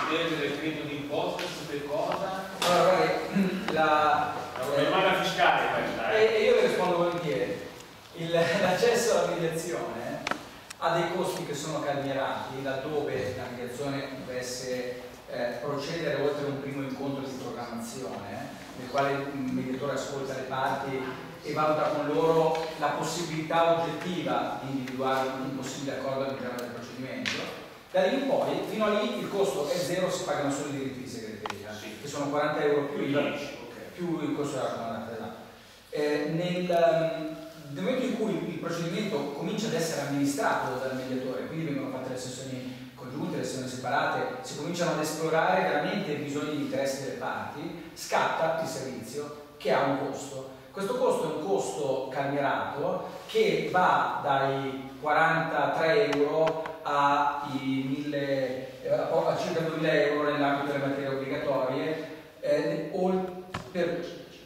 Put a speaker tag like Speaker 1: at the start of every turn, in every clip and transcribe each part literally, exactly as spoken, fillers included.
Speaker 1: procedere del credito d'imposta su che cosa?
Speaker 2: Allora, guardi, la...
Speaker 1: Una domanda fiscale questa, eh?
Speaker 2: E io le rispondo volentieri. L'accesso alla mediazione ha dei costi che sono calmierati laddove la mediazione dovesse eh, procedere oltre un primo incontro di programmazione, nel quale il mediatore ascolta le parti e valuta con loro la possibilità oggettiva di individuare un possibile accordo all'interno del procedimento. Da lì in poi, fino a lì il costo è zero, si pagano solo i diritti di segreteria, sì, che sono quaranta euro più I V A, okay, più il costo della comandata. Eh, nel, nel momento in cui il procedimento comincia ad essere amministrato dal mediatore, quindi vengono fatte le sessioni congiunte, le sessioni separate, si cominciano ad esplorare veramente i bisogni e gli interessi delle parti, scatta il servizio che ha un costo. Questo costo è un costo calmierato che va dai quarantatré euro ai mille, a circa duemila euro nell'ambito delle materie obbligatorie, eh, per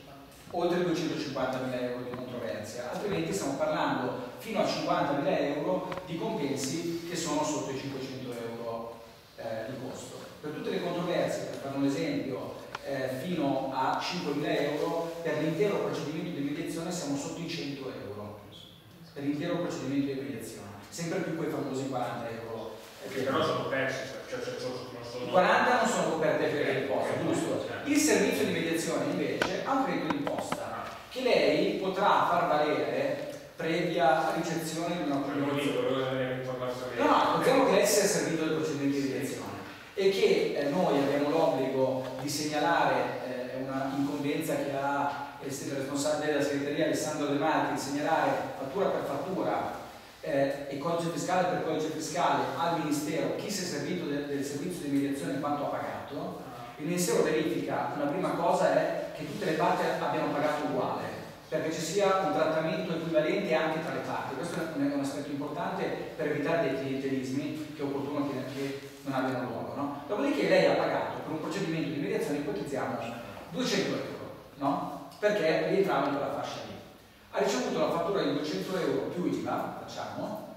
Speaker 2: oltre duecentocinquantamila euro di controversia, altrimenti stiamo parlando fino a cinquantamila euro di compensi che sono sotto i cinquecento euro eh, di costo. Per tutte le controversie, per fare un esempio, eh, fino a cinquemila euro, per l'intero procedimento di mediazione siamo sotto i cento euro, per l'intero procedimento di mediazione, sempre più quei famosi quaranta euro.
Speaker 1: Che però sono persi, cioè sono, sono...
Speaker 2: I quaranta non sono coperti per le imposte, giusto? Il servizio di mediazione invece ha un credito d'imposta che lei potrà far valere previa ricezione di una comunicazione. No, no, pensiamo che lei sia servito del procedimento di mediazione e che eh, noi abbiamo l'obbligo di segnalare eh, una incombenza che ha il responsabile della segreteria Alessandro De Marchi, di segnalare fattura per fattura Eh, e codice fiscale per codice fiscale al Ministero chi si è servito del, del servizio di mediazione e quanto ha pagato. Il Ministero verifica, una prima cosa è che tutte le parti abbiano pagato uguale, perché ci sia un trattamento equivalente anche tra le parti. Questo è un, è un aspetto importante per evitare dei clientelismi che è opportuno che, che non abbiano luogo, no? Dopodiché lei ha pagato per un procedimento di mediazione, ipotizziamo duecento euro, no? Perché rientrava in quella fascia lì. Ha ricevuto la fattura di duecento euro più I V A, facciamo,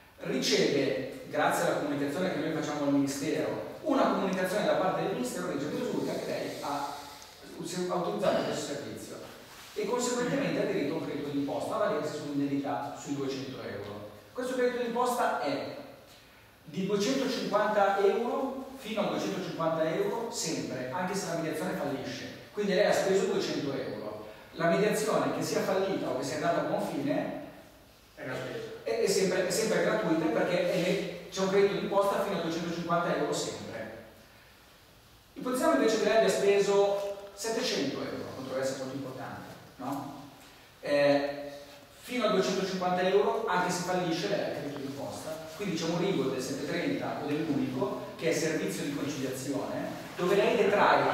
Speaker 2: riceve, grazie alla comunicazione che noi facciamo al Ministero, una comunicazione da parte del Ministero che risulta che lei ha, ha utilizzato questo servizio e conseguentemente ha diritto a un credito d'imposta a valersi sull'indennità sui duecento euro. Questo credito d'imposta è di duecentocinquanta euro fino a duecentocinquanta euro sempre, anche se la mediazione fallisce. Quindi lei ha speso duecento euro. La mediazione, che sia fallita o che sia andata a buon fine, è, è, è, sempre, è sempre gratuita perché c'è un credito d'imposta fino a duecentocinquanta euro sempre. Ipotizziamo invece che lei abbia speso settecento euro, controversia molto importante, no? Eh, fino a duecentocinquanta euro, anche se fallisce, lei ha il credito d'imposta. Quindi c'è un rigo del settecentotrenta o dell'unico, che è servizio di conciliazione, dove lei detrae,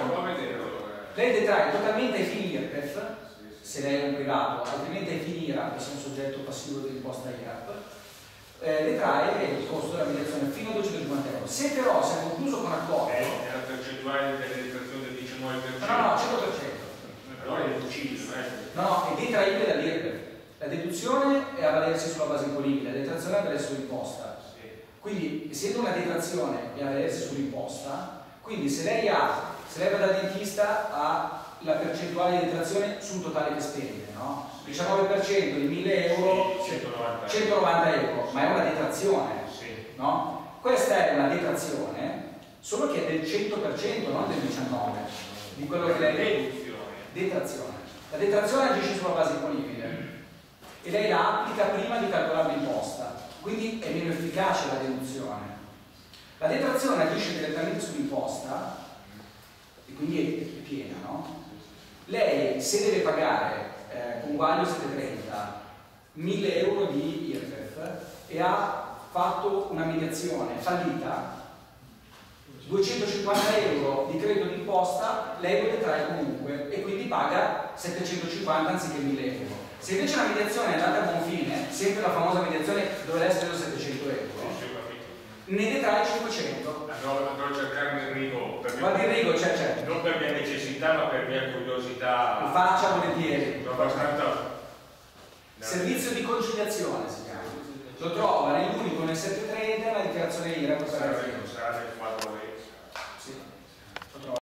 Speaker 2: lei detrae totalmente ai fini I R P E F, se lei è un privato, altrimenti ai fini I R A P, se è un soggetto passivo dell'imposta I R A P, eh, detrae il costo della mediazione fino a duecentocinquanta euro. Se però si è concluso con accordo...
Speaker 1: È la percentuale delle detrazioni del diciannove per cento?
Speaker 2: No, no, cento per cento.
Speaker 1: Allora è deducibile, eh?
Speaker 2: No, no, è detraibile dall'I R P E F. La deduzione è a valersi sulla base imponibile, la detrazione è a valersi sull'imposta. Sì. Quindi, essendo una detrazione è a valersi sull'imposta, quindi se lei ha, se lei va dal dentista ha la percentuale di detrazione sul totale che spende, no? diciannove per cento di mille euro,
Speaker 1: sì,
Speaker 2: centonovanta euro, ma è una detrazione,
Speaker 1: sì,
Speaker 2: no? Questa è una detrazione, solo che è del cento per cento, non del diciannove per cento, di quello che lei...
Speaker 1: Deduzione.
Speaker 2: Detrazione. La detrazione agisce sulla base imponibile e lei la applica prima di calcolare l'imposta, quindi è meno efficace la deduzione. La detrazione agisce direttamente sull'imposta e quindi è piena, no? Lei, se deve pagare eh, con guaglio settecentotrenta mille euro di I R P E F e ha fatto una mediazione fallita, duecentocinquanta euro di credito d'imposta lei lo detrae comunque e quindi paga settecentocinquanta anziché mille euro. Se invece la mediazione è andata a buon fine, sempre la famosa mediazione dove lei ha speso settecento euro, ne detrae cinquecento.
Speaker 1: Andrò, andrò a cercare il rigo.
Speaker 2: Guardi il rigo, c'è, c'è.
Speaker 1: Non per mia necessità, ma per mia curiosità.
Speaker 2: Lo faccia volentieri.
Speaker 1: Abbastanza.
Speaker 2: Servizio di conciliazione si chiama. Lo trova nell'unico nel settecentotrenta la dichiarazione I R A P per azienda.